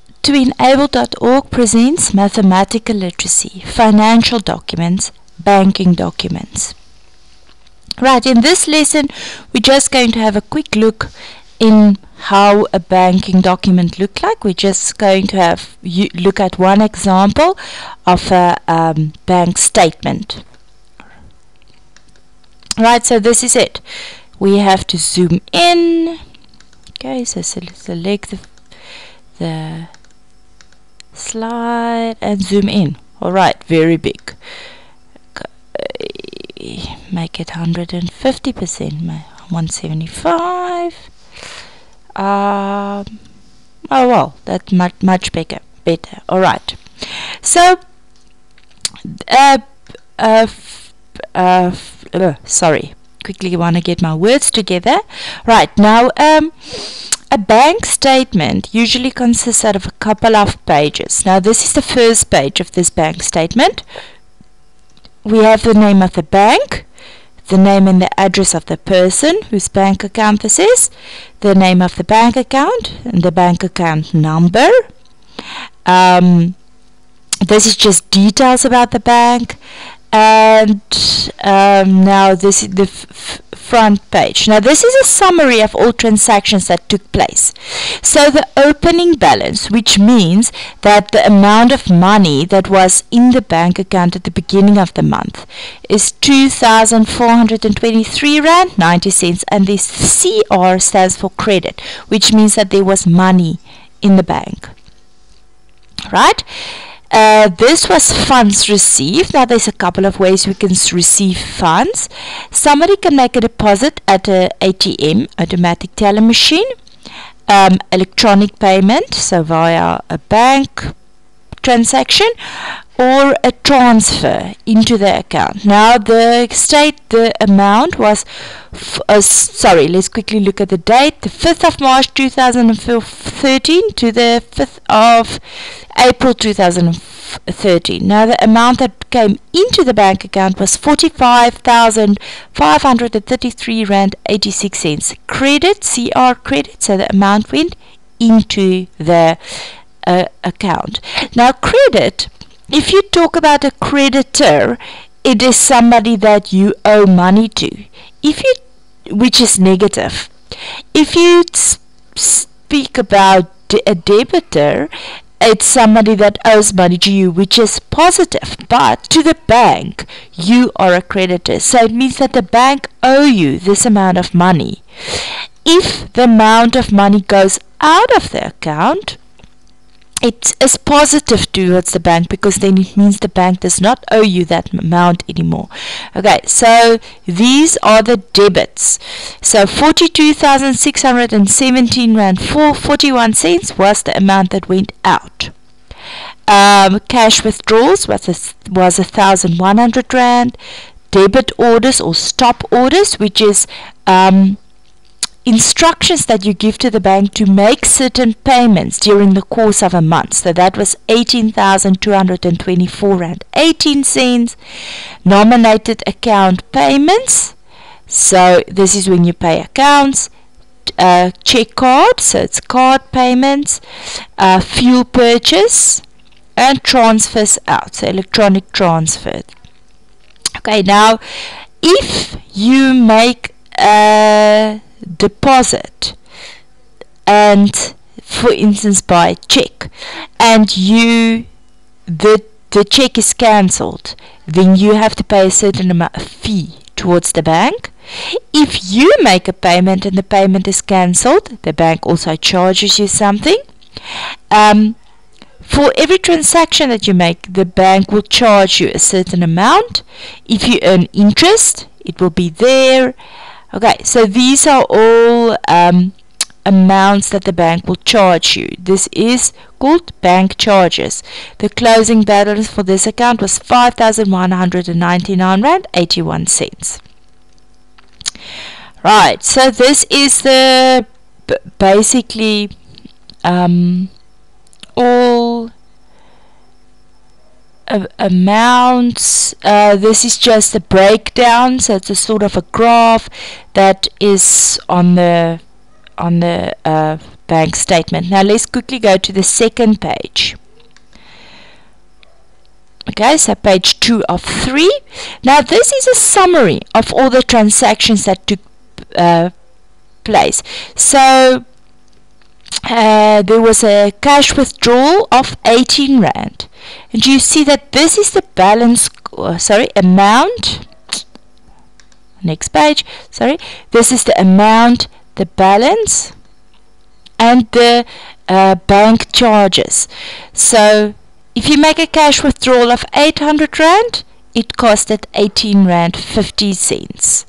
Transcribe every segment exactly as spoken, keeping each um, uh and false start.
To Enable dot org presents Mathematical Literacy, Financial Documents, Banking Documents. Right, in this lesson we're just going to have a quick look in how a banking document look like. We're just going to have you look at one example of a um, bank statement. Right, so this is it. We have to zoom in. Okay, so select the, the slide and zoom in. Alright, very big. Okay, make it one hundred fifty percent, one seventy-five. Um, oh well, that's much much bigger, better. Alright, so uh, uh, uh, uh, sorry, quickly want to get my words together. Right, now um, a bank statement usually consists out of a couple of pages. Now this is the first page of this bank statement. We have the name of the bank, the name and the address of the person whose bank account this is, the name of the bank account and the bank account number. Um, this is just details about the bank. And um, now this is the f front page. Now this is a summary of all transactions that took place. So the opening balance, which means that the amount of money that was in the bank account at the beginning of the month, is two thousand four hundred twenty-three rand ninety cents, and this C R stands for credit, which means that there was money in the bank. Right? Uh, this was funds received. Now there's a couple of ways we can receive funds. Somebody can make a deposit at a A T M, automatic teller machine, um, electronic payment, so via a bank transaction, or a transfer into the account. Now the state the amount was f uh, sorry let's quickly look at the date, the fifth of March two thousand thirteen to the fifth of April two thousand thirteen. Now the amount that came into the bank account was forty-five thousand five hundred thirty-three rand eighty-six cents. Credit, C R credit, so the amount went into the uh, account. Now credit, if you talk about a creditor, it is somebody that you owe money to, if you, which is negative. If you speak about de a debitor, it's somebody that owes money to you, which is positive. But to the bank, you are a creditor, so it means that the bank owe you this amount of money. If the amount of money goes out of the account, it is positive towards the bank, because then it means the bank does not owe you that amount anymore. Okay, so these are the debits. So forty-two thousand six hundred seventeen rand forty-one cents was the amount that went out. Um, cash withdrawals was a, was a thousand one hundred rand. Debit orders or stop orders, which is um, instructions that you give to the bank to make certain payments during the course of a month. So that was eighteen thousand two hundred twenty-four rand eighteen cents. Nominated account payments, so this is when you pay accounts. Uh, check card, so it's card payments. Uh, fuel purchase, and transfers out, so electronic transfer. Okay, now if you make a deposit, and for instance by check, and you the the check is cancelled, then you have to pay a certain amount of fee towards the bank. If you make a payment and the payment is cancelled, the bank also charges you something. Um, for every transaction that you make, the bank will charge you a certain amount. If you earn interest, it will be there. Okay, so these are all um, amounts that the bank will charge you. This is called bank charges. The closing balance for this account was five thousand one hundred ninety-nine rand eighty-one cents. Right, so this is the b basically um, all uh, amounts. Uh, this is just a breakdown, so it's a sort of a graph that is on the on the uh, bank statement. Now let's quickly go to the second page. Okay, so page two of three. Now this is a summary of all the transactions that took uh, place. So uh, there was a cash withdrawal of eighteen rand, and you see that this is the balance, uh, sorry, amount. Next page, sorry. This is the amount, the balance, and the uh, bank charges. So if you make a cash withdrawal of eight hundred rand, it costed eighteen rand fifty cents.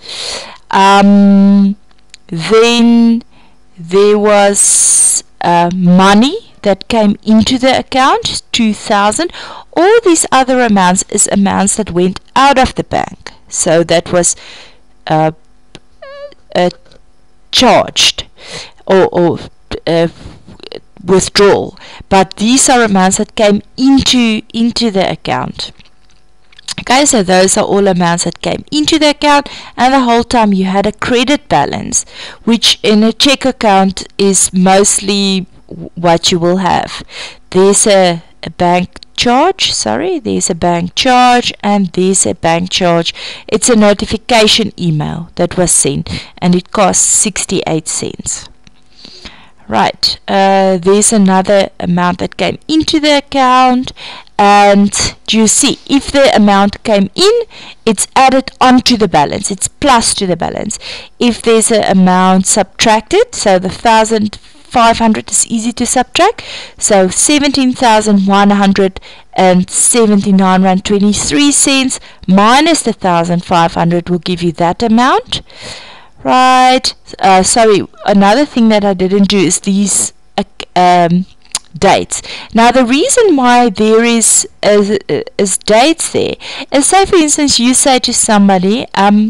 Um, then there was uh, money that came into the account, two thousand. All these other amounts is amounts that went out of the bank. So that was uh, uh, charged or, or uh, withdrawal, but these are amounts that came into into the account. Okay, so those are all amounts that came into the account, and the whole time you had a credit balance, which in a check account is mostly what you will have. There's a, a bank charge, sorry, there's a bank charge, and there's a bank charge. It's a notification email that was sent, and it costs sixty-eight cents. Right, uh, there's another amount that came into the account, and you see if the amount came in, it's added onto the balance, it's plus to the balance. If there's an amount subtracted, so the one thousand five hundred is easy to subtract, so seventeen thousand one hundred seventy-nine rand twenty-three cents minus the one thousand five hundred will give you that amount. Right, uh, sorry, another thing that I didn't do is these uh, um, dates. Now the reason why there is, is, is dates there is, say for instance you say to somebody, um,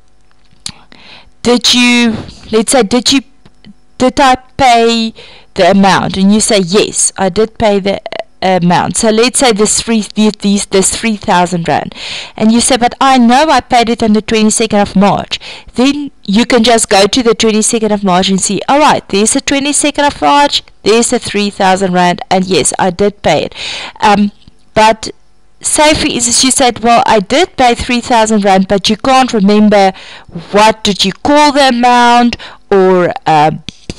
did you, let's say, did you, did I pay the amount? And you say, yes, I did pay the amount. So let's say this three these this three thousand rand, and you say, but I know I paid it on the twenty-second of March. Then you can just go to the twenty-second of March and see, all right, there's the twenty-second of March, there's the three thousand rand, and yes, I did pay it. Um, but say for instance you said, well, I did pay three thousand rand, but you can't remember what did you call the amount, or uh,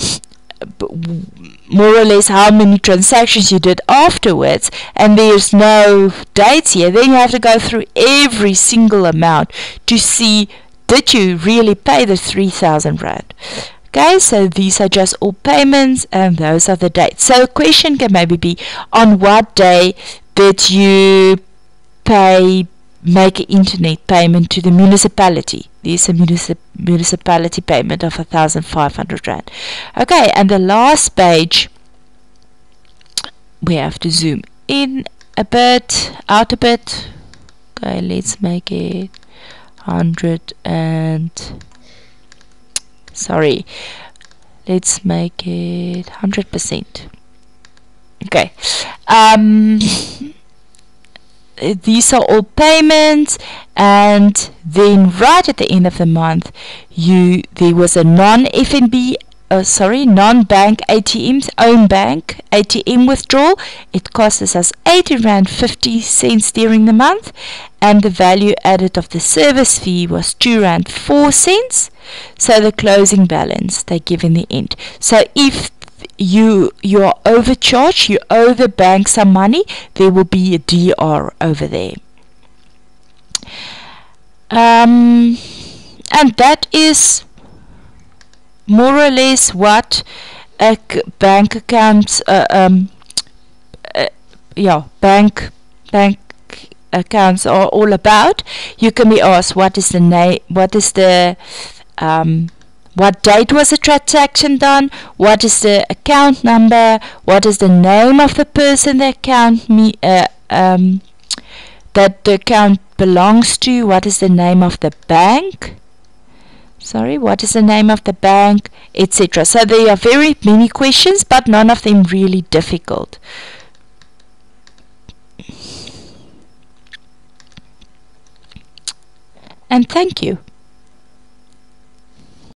more or less how many transactions you did afterwards, and there's no dates here. Then you have to go through every single amount to see, did you really pay the three thousand rand? Okay, so these are just all payments, and those are the dates. So a question can maybe be, on what day did you pay, make an internet payment to the municipality? There's a municip municipality payment of one thousand five hundred rand. Okay, and the last page, we have to zoom in a bit, out a bit. Okay, let's make it one hundred and, sorry, let's make it one hundred percent. Okay, um, these are all payments, and then right at the end of the month, you there was a non-F N B, uh, sorry, non-bank A T M's own bank A T M withdrawal. It cost us eighteen rand fifty cents during the month, and the value added of the service fee was two rand four cents. So the closing balance they give in the end. So if you you are overcharged, you owe the bank some money, there will be a D R over there. Um, and that is more or less what a bank accounts, uh, um, uh, yeah, bank bank accounts are all about. You can be asked, what is the name? What is the um, what date was the transaction done? What is the account number? What is the name of the person the account me uh, um, that the account belongs to? What is the name of the bank? Sorry, what is the name of the bank, et cetera. So there are very many questions, but none of them really difficult. And thank you.